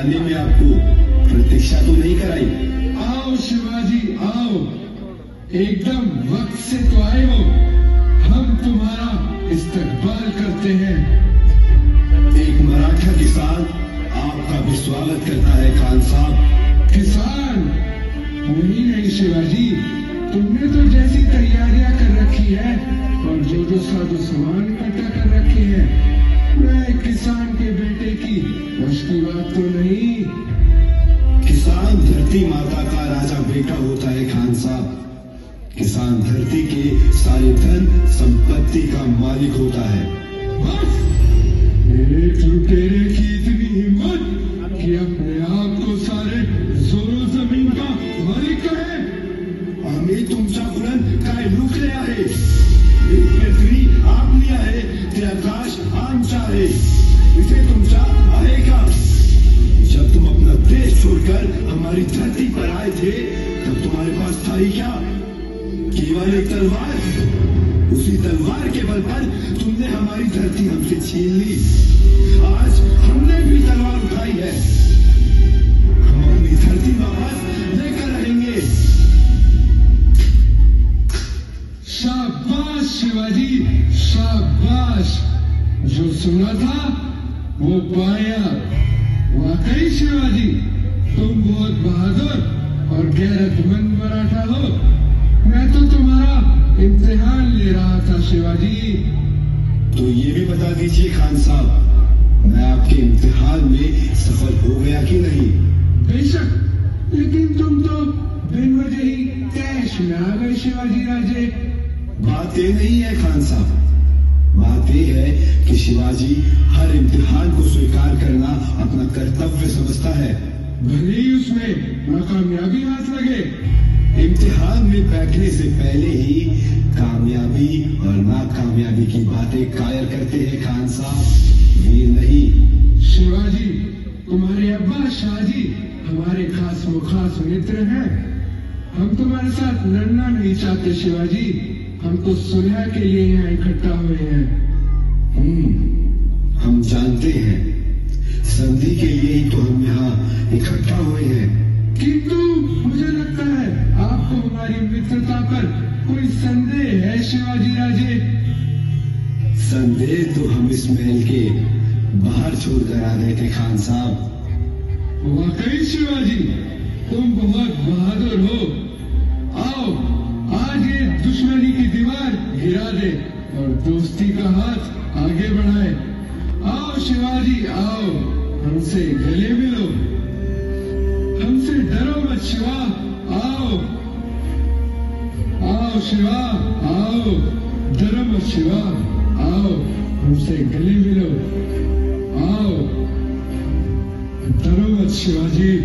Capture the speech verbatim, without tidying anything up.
आने में आपको प्रतीक्षा तो नहीं कराई? आओ शिवाजी आओ, एकदम वक्त से तो आए हो। हम तुम्हारा इस्तकबाल करते हैं। एक मराठा किसान आपका भी स्वागत करता है खान साहब। किसान नहीं नहीं शिवाजी, तुमने तो जैसी तैयारियां कर रखी है और जो जो साधु सामान इकट्ठा कर रखे हैं, मैं किसान के बेटे की बस की बात तो नहीं। किसान धरती माता का राजा बेटा होता है खान साहब। किसान धरती के सारे धन संपत्ति का मालिक होता है। बस एक लुटेरे की इतनी हिम्मत कि अपने आप को सारे जोरों जमीन का मालिक कहे। आम्ही तुमच्याकडून काय लुकले आहे? एक पृथ्वी आपली आहे, ते आकाश आमचा आहे, इसे तुमचा आहे का? जब तुम अपना देश छोड़कर हमारी धरती पर आए थे, तब तुम्हारे पास था ही क्या? केवल एक तलवार। उसी तलवार के बल पर तुमने हमारी धरती हमसे छीन ली। आज हमने भी तलवार उठाई है। हम अपनी धरती वापस लेकर रहेंगे। शाबाश शिवाजी शाबाश, जो सुना था वो पाया। वाकई शिवाजी, तुम बहुत बहादुर और गैरतमंद मराठा हो। मैं तो तुम्हारा इम्तिहान ले रहा था शिवाजी। तो ये भी बता दीजिए खान साहब, मैं आपके इम्तिहान में सफल हो गया कि नहीं? बेशक, लेकिन तुम तो बिन वजह ही तैश में आ गए शिवाजी राजे। बात ये नहीं है खान साहब, बात यह है कि शिवाजी हर इम्तिहान को स्वीकार करना अपना कर्तव्य समझता है, भले ही उसमें नाकामयाबी हाथ लगे। इम्तिहान में बैठने से पहले ही कामयाबी और नाकामयाबी की बातें कायर करते हैं खान साहब, वीर नहीं। शिवाजी, तुम्हारे अब्बा शाहजी हमारे खास मुखास मित्र हैं। हम तुम्हारे साथ लड़ना नहीं चाहते शिवाजी, हम तो सुलह के लिए यहाँ इकट्ठा हुए हैं। हम्म, हम जानते हैं, संधि के लिए ही तो हम यहाँ इकट्ठा हुए हैं। किंतु मुझे लगता है आपको हमारी मित्रता पर कोई संदेह है शिवाजी राजे। संदेह तो हम इस महल के बाहर छोड़कर आ गए थे खान साहब। वाकई शिवाजी, तुम बहुत बहादुर हो। आओ आज ये दुश्मनी की दीवार गिरा दे और दोस्ती का हाथ आगे बढ़ाए। आओ शिवाजी आओ, हमसे गले मिलो। हमसे डरो मत शिवा, आओ आओ शिवा आओ, डरो मत शिवा, आओ हमसे गले मिलो। आओ, डरो मत शिवाजी।